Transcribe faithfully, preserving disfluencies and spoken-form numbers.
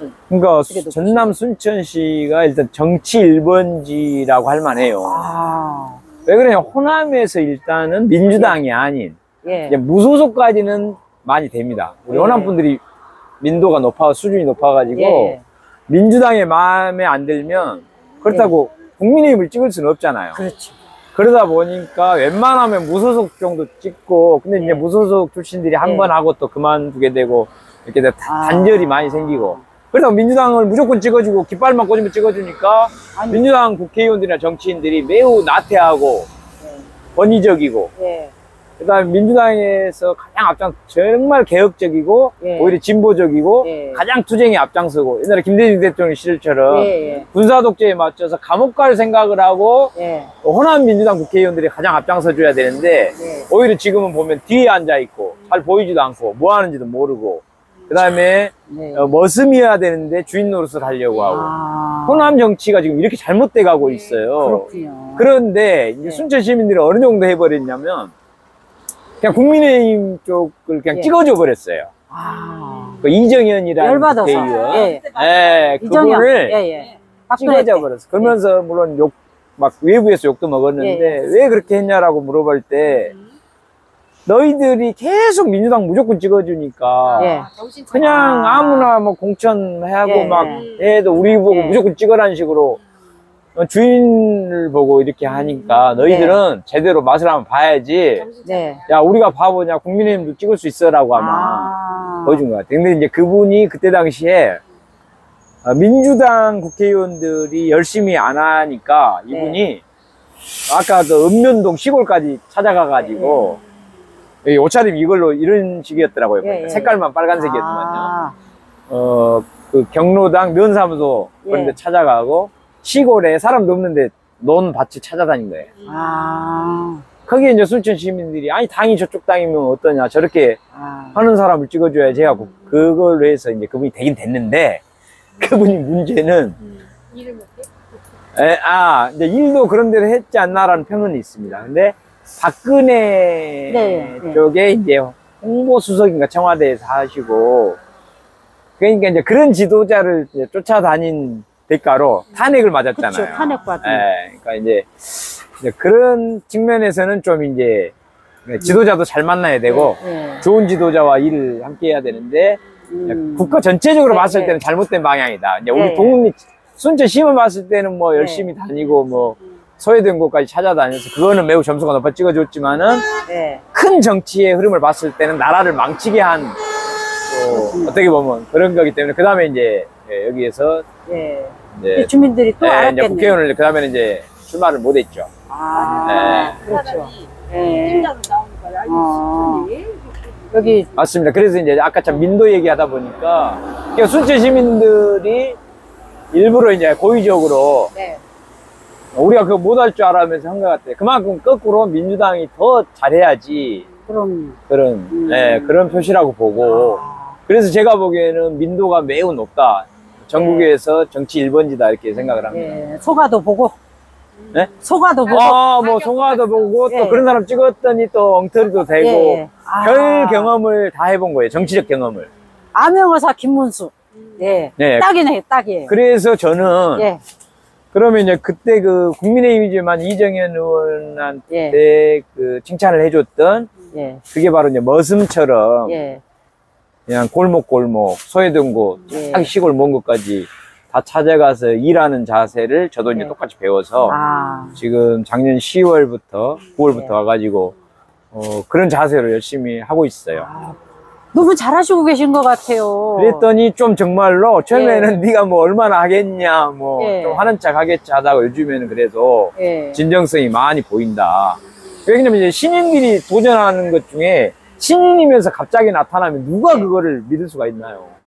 분. 그러니까 전남 순천시가 일단 정치 일 번지라고 할 만해요. 아. 왜 그러냐, 호남에서 일단은 민주당이 예. 아닌 예. 이제 무소속까지는 많이 됩니다. 우리 예. 호남 분들이 민도가 높아, 수준이 높아가지고 예. 민주당의 마음에 안 들면 그렇다고 예. 국민의힘을 찍을 수는 없잖아요. 그렇죠. 그러다 보니까 웬만하면 무소속 정도 찍고, 근데 예. 이제 무소속 출신들이 한 번 예. 하고 또 그만두게 되고 이렇게 돼 아. 단절이 많이 생기고, 그래서 민주당을 무조건 찍어주고 깃발만 꽂으면 찍어주니까 아니. 민주당 국회의원들이나 정치인들이 매우 나태하고 예. 권위적이고 예. 그 다음에 민주당에서 가장 앞장 정말 개혁적이고 예. 오히려 진보적이고 예. 가장 투쟁에 앞장서고, 옛날에 김대중 대통령 시절처럼 예. 군사 독재에 맞춰서 감옥 갈 생각을 하고 예. 호남 민주당 국회의원들이 가장 앞장서 줘야 되는데 예. 오히려 지금은 보면 뒤에 앉아 있고 잘 보이지도 않고 뭐 하는지도 모르고, 그 다음에 네. 어, 머슴이어야 되는데 주인 노릇을 하려고 하고 아... 호남 정치가 지금 이렇게 잘못돼 가고 있어요. 그렇군요. 그런데 이제 네. 순천 시민들이 어느 정도 해버렸냐면 그냥 국민의힘 쪽을 그냥 예. 찍어줘 버렸어요. 아... 그 이정현이라는 국회의원, 예. 예, 그거를 예, 예. 찍어줘 버렸어. 그러면서 예. 물론 욕, 막 외부에서 욕도 먹었는데 예. 왜 그렇게 했냐라고 물어볼 때 음. 너희들이 계속 민주당 무조건 찍어주니까 예. 그냥 아무나 뭐 공천하고 예. 막 해도 우리 보고 예. 무조건 찍으라는 식으로 주인을 보고 이렇게 하니까 너희들은 네. 제대로 맛을 한번 봐야지. 네. 야, 우리가 바보냐, 국민의힘도 찍을 수 있어라고 아마 아. 보여준 것 같아요. 근데 이제 그분이 그때 당시에 민주당 국회의원들이 열심히 안 하니까 이분이 네. 아까 그 읍면동 시골까지 찾아가가지고 네. 여기 옷차림 이걸로 이런 식이었더라고요. 예, 예. 색깔만 빨간색이었지만요. 아. 어, 그 경로당 면사무소 그런 데 예. 찾아가고 시골에 사람도 없는데 논 밭을 찾아다닌 거예요. 아. 거기에 이제 순천 시민들이 아니 당이 저쪽 당이면 어떠냐 저렇게 아. 하는 사람을 찍어줘야 제가 그걸로 해서 이제 그분이 되긴 됐는데 그분이 문제는 일을 못해? 아, 이제 일도 그런 대로 했지 않나라는 평은 있습니다. 근데 박근혜 네, 쪽에 네. 이제 홍보수석인가 청와대에서 하시고, 그러니까 이제 그런 지도자를 이제 쫓아다닌 대가로 탄핵을 맞았잖아요. 그쵸, 탄핵받은. 네, 그러니까 이제, 이제 그런 측면에서는 좀 이제 지도자도 잘 만나야 되고 네, 네. 좋은 지도자와 일을 함께 해야 되는데 음. 국가 전체적으로 네, 봤을 때는 네. 잘못된 방향이다. 이제 우리 네. 동립 순천시만 봤을 때는 뭐 열심히 네. 다니고 뭐 소외된 곳까지 찾아다녀서 그거는 매우 점수가 높아 찍어줬지만은 네. 큰 정치의 흐름을 봤을 때는 나라를 망치게 한 또 어떻게 보면 그런 거기 때문에 그 다음에 이제 여기에서 네. 이제 주민들이 또 네, 알았겠네요. 이제 국회의원을 그 다음에는 이제 출마를 못했죠. 아, 네. 그렇죠. 네. 어. 여기 맞습니다. 그래서 이제 아까 참 민도 얘기하다 보니까 그러니까 순천 시민들이 일부러 이제 고의적으로 네. 우리가 그거 못할 줄 알아면서 한 것 같아요. 그만큼 거꾸로 민주당이 더 잘해야지 그런 그런 음. 네, 그런 표시라고 보고 아. 그래서 제가 보기에는 민도가 매우 높다. 전국에서 네. 정치 일 번지다 이렇게 생각을 합니다. 네. 소가도 보고 네? 소가도 보고 아, 뭐 소가도 보고 또 예. 그런 사람 찍었더니 또 엉터리도 되고 예. 아. 별 경험을 다 해본 거예요. 정치적 경험을. 암행어사 김문수. 예. 네. 딱이네, 딱이에요. 그래서 저는 예. 그러면 이제 그때 그 국민의힘이지만 이정현 의원한테 예. 그 칭찬을 해줬던 예. 그게 바로 이제 머슴처럼 예. 그냥 골목골목 소외된 곳, 예. 시골 먼 곳까지 다 찾아가서 일하는 자세를 저도 이제 네. 똑같이 배워서 아. 지금 작년 시월부터 구월부터 네. 와가지고 어, 그런 자세로 열심히 하고 있어요. 아, 너무 잘하시고 계신 것 같아요. 그랬더니 좀 정말로 처음에는 네. 네가 뭐 얼마나 하겠냐 뭐 좀 네. 하는 척 하겠지 하다가 요즘에는 그래도 네. 진정성이 많이 보인다. 왜냐면 이제 신인들이 도전하는 것 중에 신인이면서 갑자기 나타나면 누가 네. 그거를 믿을 수가 있나요?